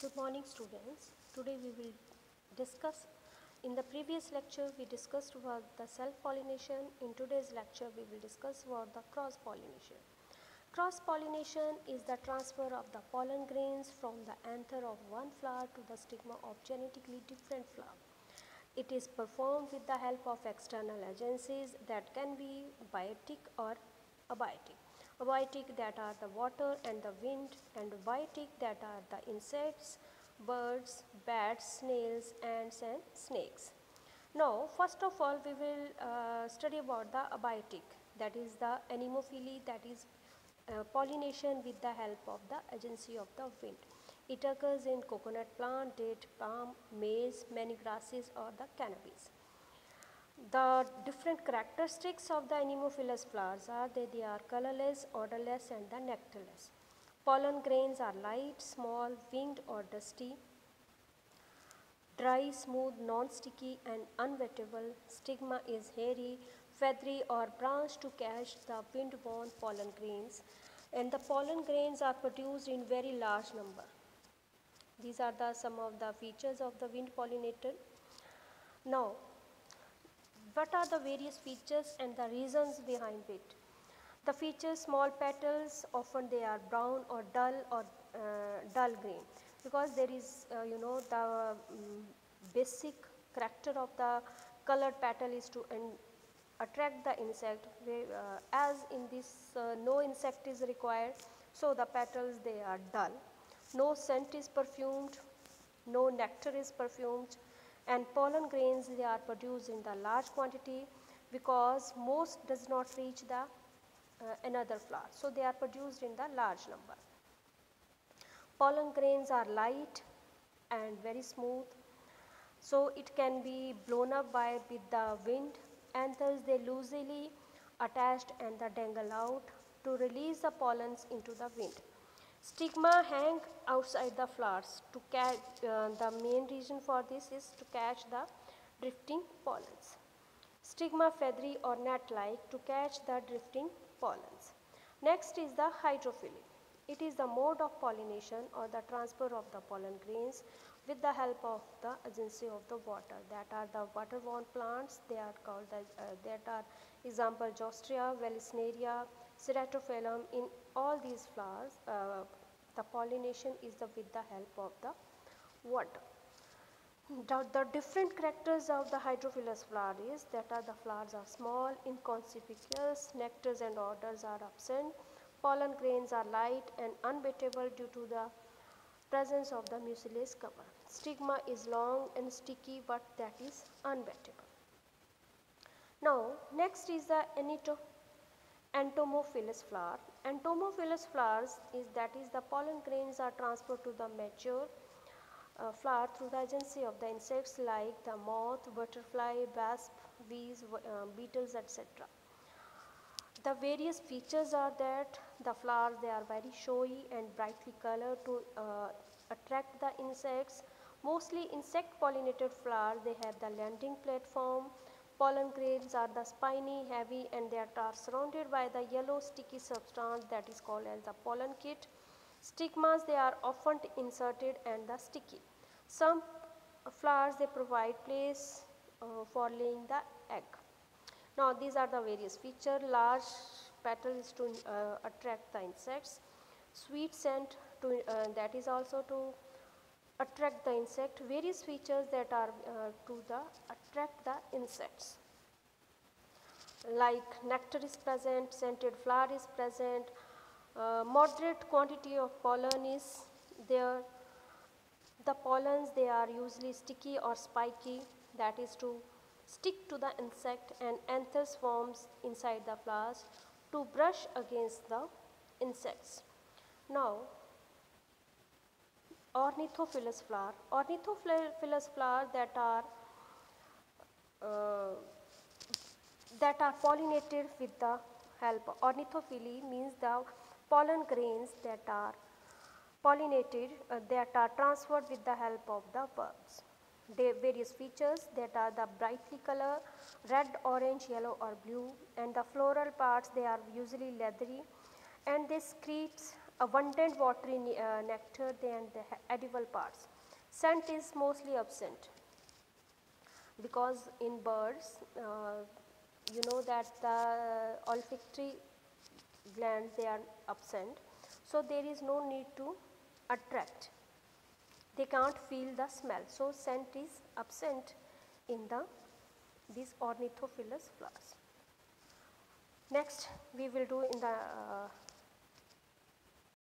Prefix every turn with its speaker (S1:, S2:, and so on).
S1: Good morning students. Today we will discuss, in the previous lecture we discussed about the self-pollination. In today's lecture we will discuss about the cross-pollination. Cross-pollination is the transfer of the pollen grains from the anther of one flower to the stigma of genetically different flower. It is performed with the help of external agencies that can be biotic or abiotic. Abiotic that are the water and the wind, and biotic that are the insects, birds, bats, snails, ants and snakes. Now first of all we will study about the abiotic, that is the anemophily, that is pollination with the help of the agency of the wind. It occurs in coconut plant, date, palm, maize, many grasses or the cannabis. The different characteristics of the anemophilous flowers are that they are colorless, odorless and the nectarless. Pollen grains are light, small, winged or dusty, dry, smooth, non-sticky and unwettable. Stigma is hairy, feathery or branched to catch the wind-borne pollen grains, and the pollen grains are produced in very large number. These are some of the features of the wind pollinator. Now, what are the various features and the reasons behind it? The features: small petals, often they are brown or dull green, because there is the basic character of the colored petal is to attract the insect, as in this no insect is required, so the petals they are dull. No scent is perfumed, no nectar is perfumed, and pollen grains they are produced in the large quantity, because most does not reach the another flower, so they are produced in the large number. Pollen grains are light and very smooth, so it can be blown up with the wind. Anthers they loosely attached and the dangle out to release the pollens into the wind. Stigma hang outside the flowers to catch, the main reason for this is to catch the drifting pollens. Stigma feathery or net-like to catch the drifting pollens. Next is the hydrophily. It is the mode of pollination or the transfer of the pollen grains with the help of the agency of the water. That are the water-borne plants. They are called that are example Zostria, Vallisneria, Ceratophyllum. In all these flowers, the pollination is with the help of the water. The different characters of the hydrophilous flower is that the flowers are small, inconspicuous, nectars and odors are absent, pollen grains are light and unbeatable due to the presence of the mucilage cover. Stigma is long and sticky, but that is unbeatable. Now next is the entomophilous flower. Entomophilous flowers is the pollen grains are transferred to the mature flower through the agency of the insects like the moth, butterfly, wasp, bees, beetles, etc. The various features are that the flowers they are very showy and brightly colored to attract the insects. Mostly insect pollinated flowers, they have the landing platform. Pollen grains are the spiny, heavy and they are surrounded by the yellow sticky substance that is called as the pollen kit. Stigmas they are often inserted and the sticky. Some flowers they provide place for laying the egg. Now these are the various features. Large petals to attract the insects. Sweet scent to that is also to attract the insect. Various features that are to attract the insects, like nectar is present, scented flower is present, moderate quantity of pollen is there. The pollens they are usually sticky or spiky, that is to stick to the insect, and anthers forms inside the flowers to brush against the insects. Now ornithophilous flower. Ornithophilous flower that are pollinated with the help. Ornithophily means the pollen grains that are pollinated that are transferred with the help of the birds. They various features that are the brightly color, red, orange, yellow or blue, and the floral parts they are usually leathery, and they secrete abundant watery nectar than the edible parts. Scent is mostly absent because in birds, you know that the olfactory glands, they are absent, so there is no need to attract. They can't feel the smell, so scent is absent in these ornithophilous flowers. Next we will do in the